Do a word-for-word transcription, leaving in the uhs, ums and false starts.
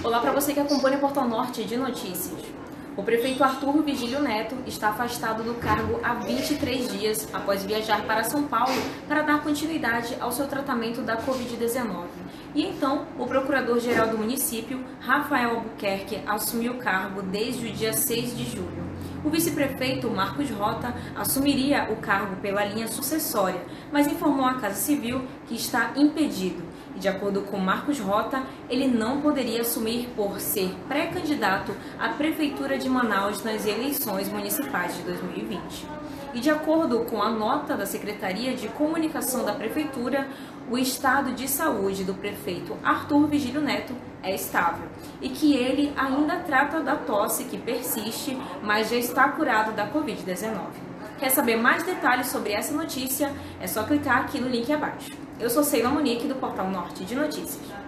Olá para você que acompanha o Portal Norte de Notícias. O prefeito Arthur Vigílio Neto está afastado do cargo há vinte e três dias após viajar para São Paulo para dar continuidade ao seu tratamento da covid dezenove. E então, o procurador-geral do município, Rafael Albuquerque, assumiu o cargo desde o dia seis de julho. O vice-prefeito Marcos Rota assumiria o cargo pela linha sucessória, mas informou à Casa Civil que está impedido. E, de acordo com Marcos Rota, ele não poderia assumir por ser pré-candidato à Prefeitura de Manaus nas eleições municipais de dois mil e vinte. E, de acordo com a nota da Secretaria de Comunicação da Prefeitura, o estado de saúde do prefeito Arthur Vigílio Neto é estável e que ele ainda trata da tosse que persiste, mas já está curado da covid dezenove. Quer saber mais detalhes sobre essa notícia? É só clicar aqui no link abaixo. Eu sou Sheila Monique, do Portal Norte de Notícias.